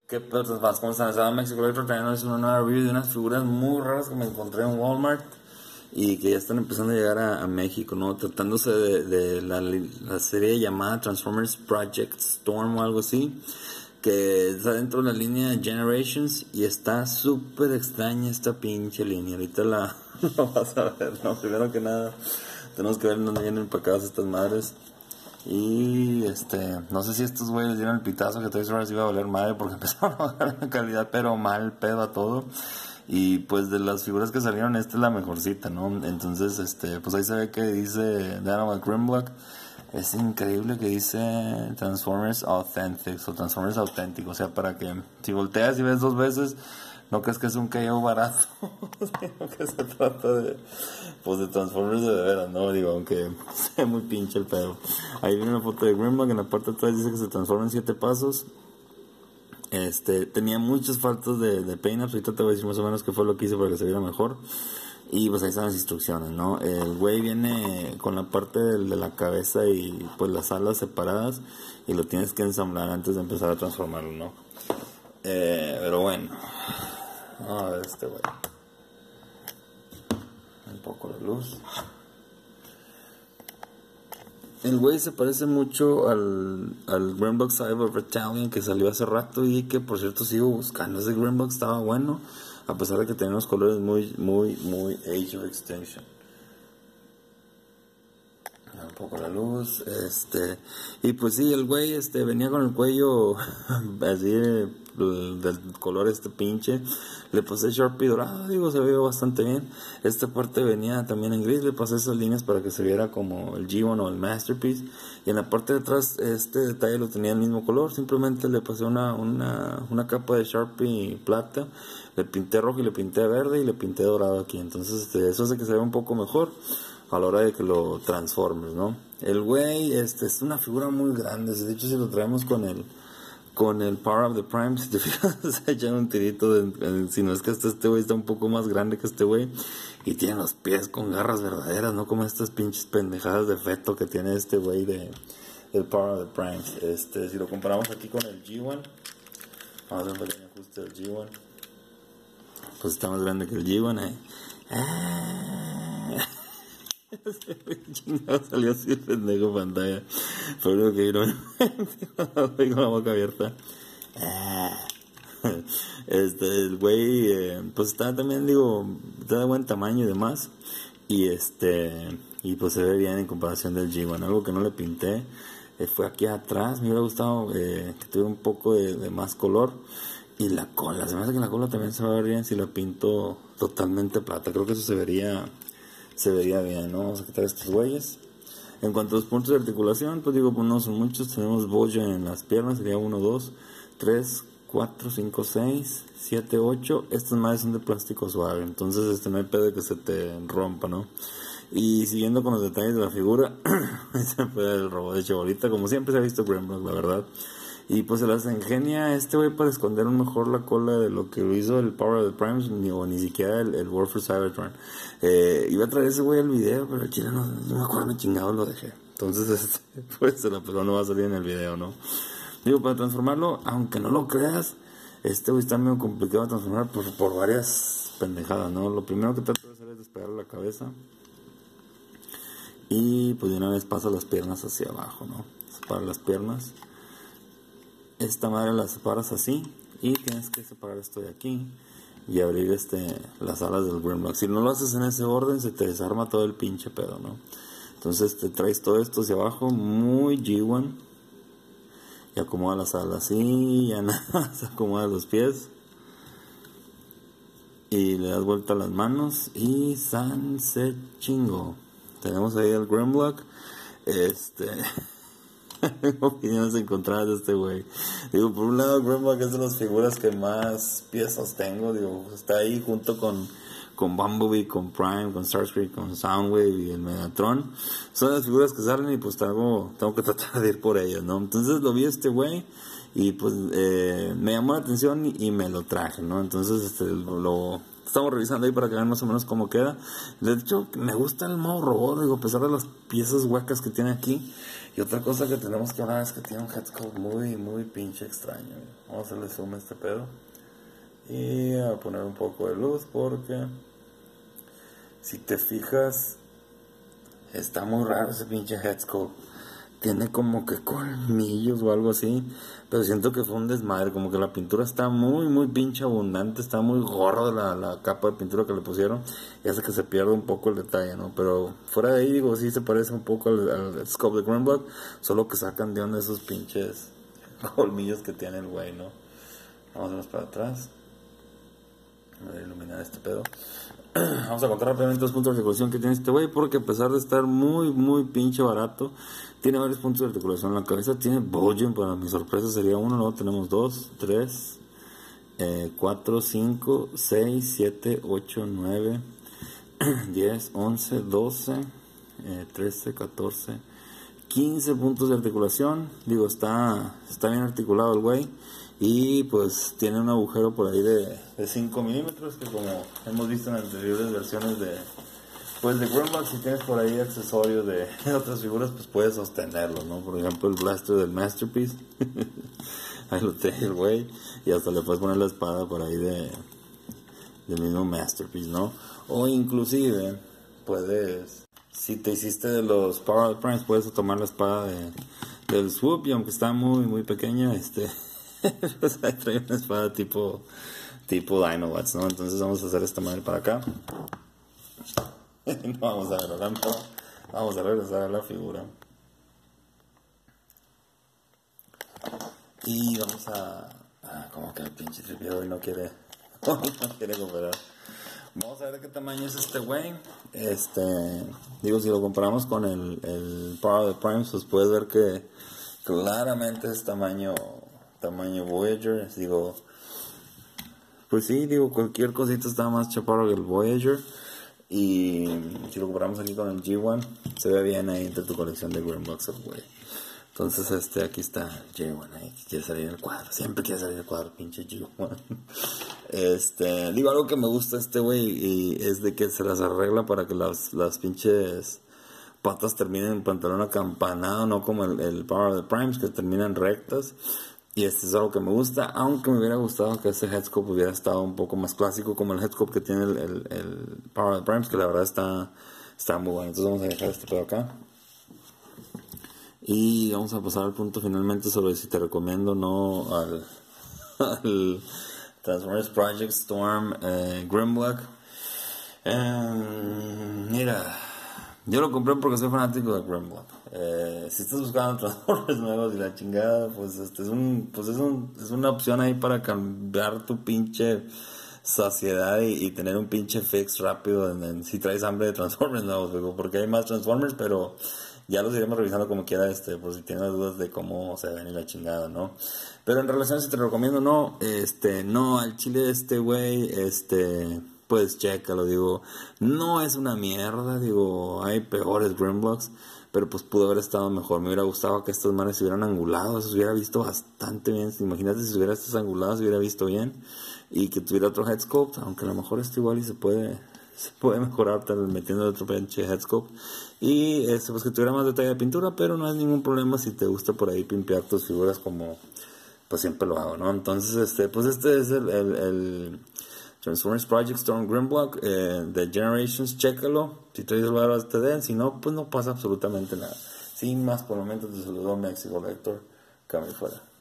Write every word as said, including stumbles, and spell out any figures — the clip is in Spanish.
¿Qué pedo, vas? ¿Cómo están? Estaba en México Electro trayendo una nueva review de unas figuras muy raras que me encontré en Walmart y que ya están empezando a llegar a, a México, ¿no? Tratándose de, de la, la serie llamada Transformers Project Storm o algo así, que está dentro de la línea Generations y está súper extraña esta pinche línea. Ahorita la, la vas a ver, ¿no? Primero que nada, tenemos que ver dónde vienen empacadas estas madres. Y este, no sé si estos güeyes dieron el pitazo que Toys R Us iba a valer madre porque empezaron a bajar la calidad, pero mal pedo a todo. Y pues de las figuras que salieron, esta es la mejorcita, ¿no? Entonces, este, pues ahí se ve que dice Dynamite Grimlock. Es increíble que dice Transformers Authentics o Transformers Authentic. O sea, para que si volteas y ves dos veces, no crees que es un K O barato, sino que se trata de, pues, de Transformers de veras, ¿no? Digo, aunque sea muy pinche el pedo. Ahí viene una foto de Grimlock, en la parte de atrás dice que se transforma en siete pasos. Este, tenía muchas faltas de, de paint-ups, ahorita te voy a decir más o menos qué fue lo que hice para que se viera mejor. Y pues ahí están las instrucciones, ¿no? El güey viene con la parte de, de la cabeza y pues las alas separadas y lo tienes que ensamblar antes de empezar a transformarlo, ¿no? Eh, pero bueno, vamos a ver este güey. Un poco de luz. El güey se parece mucho al, al Grimlock Cyber Battalion que salió hace rato y que por cierto sigo buscando. Ese Grimlock estaba bueno, a pesar de que tenía unos colores muy, muy, muy Age of Extinction. Un poco la luz, este, y pues sí, el güey, este, venía con el cuello así de, del color este pinche, le pasé Sharpie dorado, digo, se veía bastante bien. Esta parte venía también en gris, le pasé esas líneas para que se viera como el G uno o el Masterpiece, y en la parte de atrás este detalle lo tenía el mismo color, simplemente le pasé una, una, una capa de Sharpie plata, le pinté rojo y le pinté verde y le pinté dorado aquí, entonces este, eso hace que se vea un poco mejor a la hora de que lo transformes, ¿no? El güey, este, es una figura muy grande, de hecho si lo traemos con el con el Power of the Prime, si te fijas, se echan un tirito, de, de, si no es que este, este güey está un poco más grande que este güey, y tiene los pies con garras verdaderas, no como estas pinches pendejadas de feto que tiene este güey de el Power of the Prime. Este, si lo comparamos aquí con el G uno, vamos a hacer un pequeño ajuste del G uno, pues está más grande que el G uno, eh. Ah. Chingado, salió así el pendejo pantalla. Fue lo que vino con la boca abierta. Este, el güey, eh, pues está también, digo, está de buen tamaño y demás. Y este, y pues se ve bien en comparación del G uno. Algo que no le pinté eh, fue aquí atrás. Me hubiera gustado eh, que tuviera un poco de, de más color. Y la cola, se me hace que la cola también se va a ver bien si la pinto totalmente plata. Creo que eso se vería se vería bien, ¿no? Vamos a quitar estos güeyes. En cuanto a los puntos de articulación, pues digo, pues no son muchos. Tenemos boya en las piernas, sería uno, dos, tres, cuatro, cinco, seis, siete, ocho. Estas madres son de plástico suave, entonces este no hay pedo de que se te rompa, ¿no? Y siguiendo con los detalles de la figura, se fue el robot de Chebolita, como siempre se ha visto Grimlock, la verdad. Y pues se las ingenia este güey para esconder mejor la cola de lo que lo hizo el Power of the Primes, ni, o ni siquiera el, el War for Cybertron. Eh, iba a traer ese güey al video, pero el chile no, no me acuerdo, me chingado lo dejé. Entonces, este, pues la pelota no va a salir en el video, ¿no? Digo, para transformarlo, aunque no lo creas, este güey está medio complicado de transformar por, por varias pendejadas, ¿no? Lo primero que trato de hacer es despegarle la cabeza. Y pues de una vez pasa las piernas hacia abajo, ¿no? Separa las piernas. Esta madre la separas así y tienes que separar esto de aquí y abrir este las alas del Grimlock. Si no lo haces en ese orden se te desarma todo el pinche pedo, ¿no? Entonces te traes todo esto hacia abajo muy G uno y acomoda las alas y ya nada, se acomoda los pies y le das vuelta a las manos y san se chingo. Tenemos ahí el Grimlock. Este opiniones encontradas de este güey. Digo, por un lado Grimlock es de las figuras que más piezas tengo. Digo, está ahí junto con con Bumblebee, con Prime, con Starscream, con Soundwave y el Megatron. Son las figuras que salen y pues tengo, tengo que tratar de ir por ellas, ¿no? Entonces lo vi a este güey y pues eh, me llamó la atención y, y me lo traje, ¿no? Entonces este, lo, lo estamos revisando ahí para que vean más o menos cómo queda. De hecho, me gusta el modo robot, digo, a pesar de las piezas huecas que tiene aquí. Y otra cosa que tenemos que hablar es que tiene un headscope muy, muy pinche extraño. Vamos a hacerle zoom a este pedo. Y a poner un poco de luz porque si te fijas, está muy raro ese pinche headscope. Tiene como que colmillos o algo así, pero siento que fue un desmadre, como que la pintura está muy, muy pinche abundante, está muy gordo la, la capa de pintura que le pusieron, y hace que se pierda un poco el detalle, ¿no? Pero fuera de ahí, digo, sí se parece un poco al, al scope de Gremlock, solo que sacan de onda esos pinches colmillos que tiene el güey, ¿no? Vamos a verlos para atrás. Voy a iluminar este pedo. Vamos a contar rápidamente los puntos de articulación que tiene este güey, porque a pesar de estar muy, muy pinche barato, tiene varios puntos de articulación. La cabeza tiene bulging, para mi sorpresa sería uno, luego tenemos dos, tres, eh, cuatro, cinco, seis, siete, ocho, nueve, diez, once, doce, eh, trece, catorce, quince puntos de articulación. Digo, está, está bien articulado el güey. Y pues tiene un agujero por ahí de, de cinco milímetros, que como hemos visto en anteriores versiones de pues de Gremlock, si tienes por ahí accesorios de, de otras figuras, pues puedes sostenerlo, ¿no? Por ejemplo, el blaster del Masterpiece. Ahí lo tiene el güey. Y hasta le puedes poner la espada por ahí de del mismo Masterpiece, ¿no? O inclusive puedes, si te hiciste de los Power Primes, puedes tomar la espada de, del Swoop, y aunque está muy muy pequeña, este pues ahí trae una espada tipo tipo Dinobats, ¿no? Entonces vamos a hacer esta madre para acá. No vamos a ver la lámpara, vamos a regresar a la figura y vamos a ah, como que el pinche tripio hoy no quiere no quiere cooperar. Vamos a ver de qué tamaño es este güey. Este, digo, si lo comparamos con el, el Power of the Primes, pues puedes ver que claramente es tamaño tamaño Voyager. Digo, pues sí, digo, cualquier cosita está más chaparro que el Voyager. Y si lo comparamos aquí con el G uno, se ve bien ahí entre tu colección de Gremlocks, güey. Entonces, este, aquí está G uno ahí, que quiere salir en el cuadro. Siempre quiere salir en el cuadro, pinche G uno. Este, digo, algo que me gusta este güey y es de que se las arregla para que las, las pinches patas terminen en pantalón acampanado, no como el, el Power of the Primes, que terminan rectas. Y este es algo que me gusta, aunque me hubiera gustado que ese headscope hubiera estado un poco más clásico, como el headscope que tiene el, el, el Power of the Primes, que la verdad está, está muy bueno. Entonces vamos a dejar este pedo acá. Y vamos a pasar al punto finalmente sobre si te recomiendo o no al, al Transformers Project Storm eh, Gremlock. Eh, mira, yo lo compré porque soy fanático de Gremlock. Eh, si estás buscando Transformers nuevos y la chingada, pues este es un, pues es un, es una opción ahí para cambiar tu pinche saciedad y, y tener un pinche fix rápido en, en, si traes hambre de Transformers nuevos, digo, porque hay más Transformers, pero ya los iremos revisando como quiera, este, por si tienes dudas de cómo se ven y la chingada, ¿no? Pero en relación a si te lo recomiendo o no, este, no, al chile de este güey, este, pues chécalo, digo, no es una mierda, digo, hay peores Gremlocks, pero pues pudo haber estado mejor. Me hubiera gustado que estos manes se hubieran angulado, se hubiera visto bastante bien. Imagínate si se hubiera estos angulados, se hubiera visto bien, y que tuviera otro headscope, aunque a lo mejor este igual y se puede se puede mejorar tal metiendo otro pinche headscope, y este, pues que tuviera más detalle de pintura, pero no hay ningún problema si te gusta por ahí pimpear tus figuras, como pues siempre lo hago, ¿no? Entonces este pues este es el, el, el Transformers Project Storm Gremlock eh, de Generations. Chécalo si traes el valor te den, si no pues no pasa absolutamente nada. Sin más por el momento, te saludo Mexico Lector, cambio fuera.